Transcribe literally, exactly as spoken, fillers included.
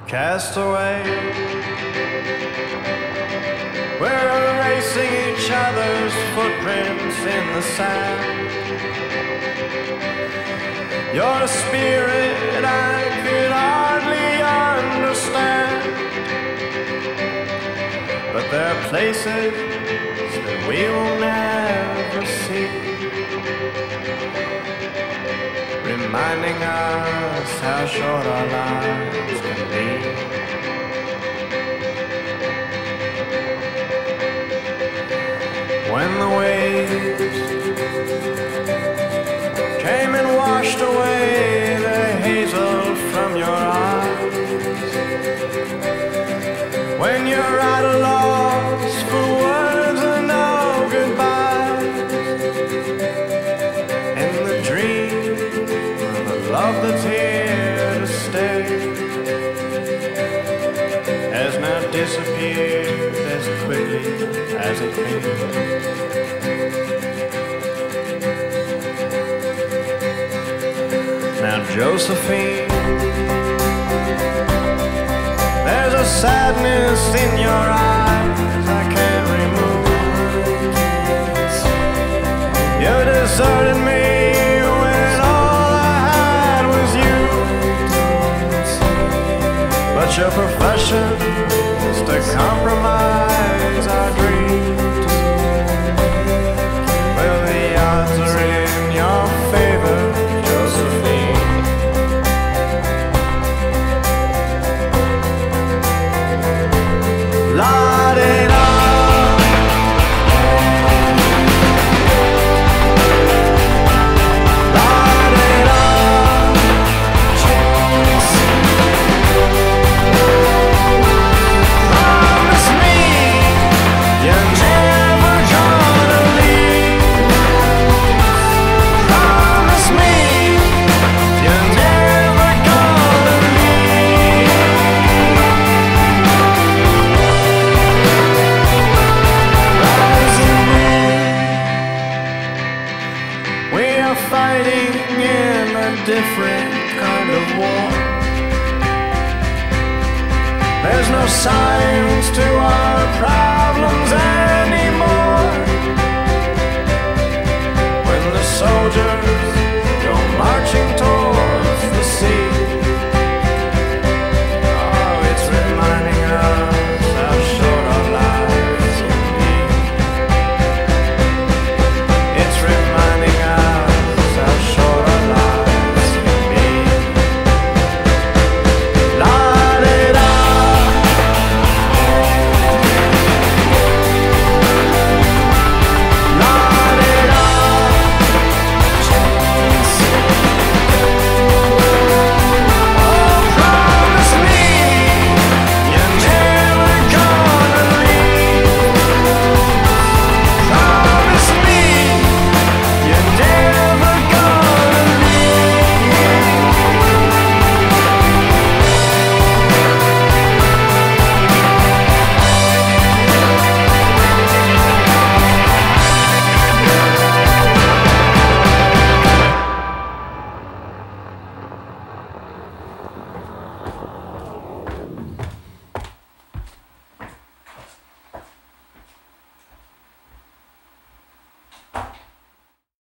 cast away. We're erasing each other's footprints in the sand. You're a spirit I could hardly understand, but there are places that we will never see, reminding us how short our lives can be. When the waves came and washed away the hazel from your eyes, when you're at a loss for words and no goodbyes, and the dream of a love that's here to stay has now disappeared as quickly as it came. Now, Josephine, there's a sadness in your eyes I can't remove. You deserted me when all I had was you, but your profession is to compromise our dreams. Well, the odds are in your favor, Josephine. La-di-da. La-di-da. Promise me you're never gonna leave. Promise me you're never gonna leave. We are fighting in a different kind of war. There's no signs to our problems